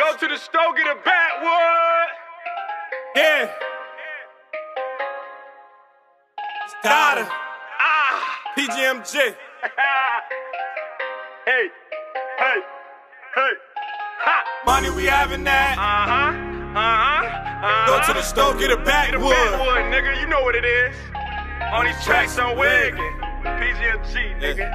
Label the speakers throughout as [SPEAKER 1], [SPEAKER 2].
[SPEAKER 1] Go to the store, get a backwood.
[SPEAKER 2] Yeah. Starter. PGMG.
[SPEAKER 1] Hey. Ha.
[SPEAKER 2] Money we having that. Go to the store, get a backwood.
[SPEAKER 1] Nigga, you know what it is. On these tracks I'm wigging. PGMG, nigga.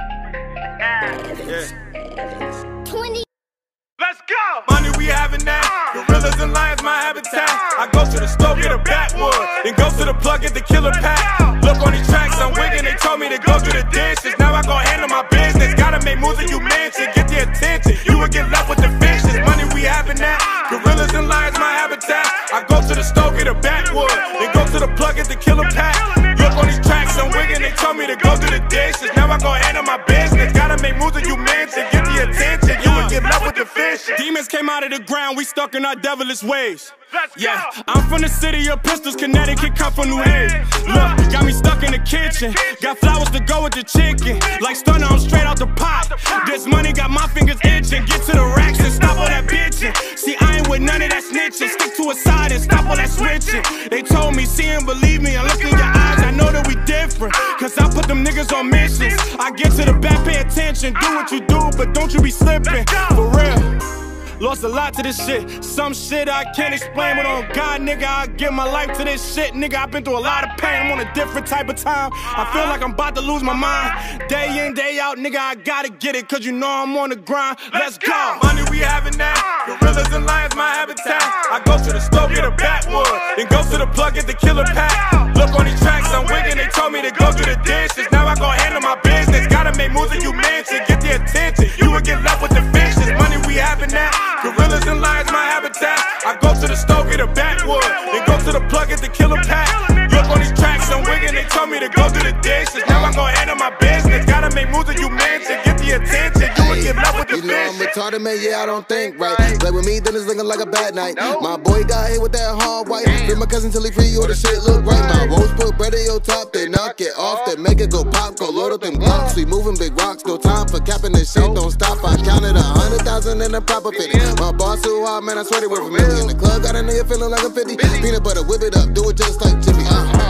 [SPEAKER 2] Yeah.
[SPEAKER 3] 20.
[SPEAKER 1] Let's go.
[SPEAKER 2] Money we having that. Gorillas and lions, my habitat. I go to the store, get a backwood. Then go to the plug, get the killer pack. Look on these tracks I'm wigging. They told me to go do the dishes. Now I gon' handle my business. Gotta make moves that you mention. Get the attention. You would get left with the fishes. Money we having that. Gorillas and lions, my habitat. I go to the store, get a backwood. Then go to the plug, get the killer pack. Look on these tracks I'm wigging. They told me to go do the dishes. Now I gon' handle my business. Gotta make moves that you mention. Get the attention. You would get left with the fishes. Demons came out of the ground. We stuck in our devilish ways. Yeah, I'm from the city of pistols, Connecticut, come from New Haven. Look, got me stuck in the kitchen. Got flowers to go with the chicken. Like stunner, I'm straight out the pot. This money got my fingers itching. Get to the racks and stop all that bitching. See, I ain't with none of that snitching. Stick to a side and stop all that switching. They told me, see and believe me. I look in your eyes, I know that we different. Cause I put them niggas on missions. I get to the back, pay attention. Do what you do, but don't you be slipping. For real. Lost a lot to this shit. Some shit I can't explain, but on God, nigga, I give my life to this shit. Nigga, I've been through a lot of pain. I'm on a different type of time. I feel like I'm about to lose my mind. Day in, day out, nigga, I gotta get it. Cause you know I'm on the grind. Let's go. Money we having that. Gorillas and lions, my habitat. I go to the store, get a backwood. Then go to the plug, get the killer pack. Look on these tracks I'm wigging. They told me to go do the dishes. Now I gon' handle my business. Gotta make moves that you mention. Get the attention. You would get left with the fishes. Money we having that. Gorillas and lions, my habitat. I go to the store, get a backwood. Then go to the plug, get the killer pack. Look on these tracks I'm wigging. They told me to go do the dishes. Now I gon' handle my business. Gotta make moves that you mention. Get the attention. You would get left with the
[SPEAKER 4] You know I'm
[SPEAKER 2] fishes.
[SPEAKER 4] retarded, man, yeah, I don't think right. Play with me, then it's looking like a bad night. My boy got hit with that hard white. Bring my cousin till he free, or the shit look right. My rose put bread in your top, they knock it off, they make it go pop, go load up them blocks. We moving big rocks, no time for capping this shit, don't stop. I counted 100,000 in a proper fitting. My boss too hard, man, I swear they worth a million. The club got a nigga feeling like a 50. Peanut butter, whip it up, do it just like Jimmy.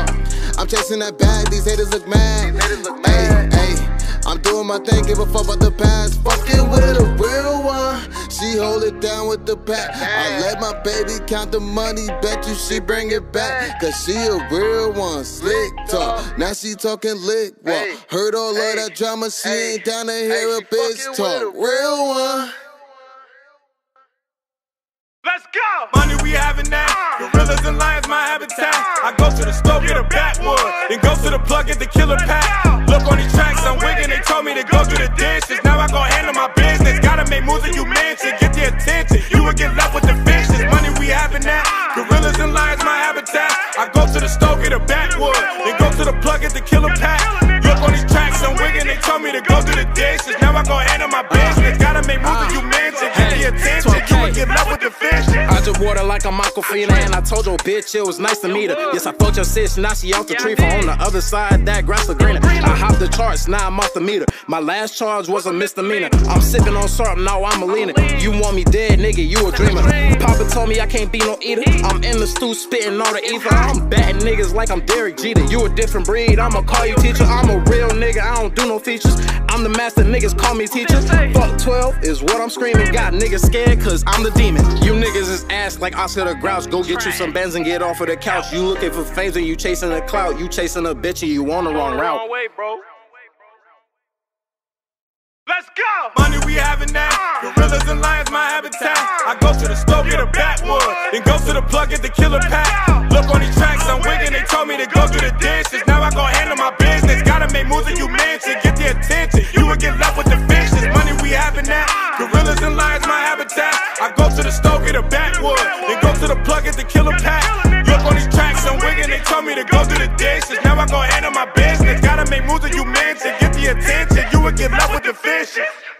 [SPEAKER 4] I'm chasing that bag, these haters look mad. Hey, I'm doing my thing, give a fuck about the past. Fucking with a real one, she hold it down with the pack. I let my baby count the money, bet you she bring it back. Cause she a real one, slick talk, now she talking lick walk. Heard all of that drama, she ain't down to hear a bitch talk. Real one.
[SPEAKER 1] Let's go.
[SPEAKER 2] Money we having that. Gorillas and lions, my habitat. I go to the store, get a backwood. Then go to the plug, get the killer pack. Look on these tracks I'm wigging. They told me to go do the dishes. Now I gon' handle my business. Gotta make moves that you mention. Get the attention. You would get left with the fishes. Money we having that. Gorillas and lions, my habitat. I go to the store, get a backwood. Then go to the plug, get the killer pack. Look on these tracks I'm wigging. They told me to go do the dishes. Now I gon' handle my business. Gotta make moves that you mention. Get the attention. You would get left with the fishes.
[SPEAKER 5] I just water like I'm Aquafina, and I told your bitch it was nice to meet her. Yes, I fucked your sis, now she off the tree. From on the other side, that grass look greener. I hopped the charts, now I'm off the meter. My last charge was a misdemeanor. I'm sipping on syrup, now I'm a leaner. You want me dead, nigga, you a dreamer. Papa told me I can't be no eater. I'm in the stew spitting all the ether. I'm batting niggas like I'm Derek Jeter. You a different breed, I'ma call you teacher. I'm a real nigga, I don't do no features. I'm the master, niggas call me teacher. Fuck 12 is what I'm screaming. Got niggas scared cause I'm the demon. You niggas is ass like Oscar the Grouch. Go get you some Benz and get off of the couch. You looking for fame and you chasing the clout. You chasing a bitch and you on the wrong route.
[SPEAKER 1] Wrong way, bro. Let's go.
[SPEAKER 2] Money we having that. Gorillas and lions, my habitat. I go to the store, get a backwood. Then go to the plug, get the killer pack. Look on these tracks I'm wigging. They told me to go do the dishes. Now I gon' handle my business. Gotta make moves that you mention. Get the attention. You would get left with the fishes. Money we having that. Gorillas and lions, my habitat. I go to the store, get a backwood. Then go to the plug, get the killer pack. Look on these tracks I'm wigging. They told me to go do the dishes. Now I gon' handle my business. Gotta make moves that you mention. Get the attention. You would get left with the fishes.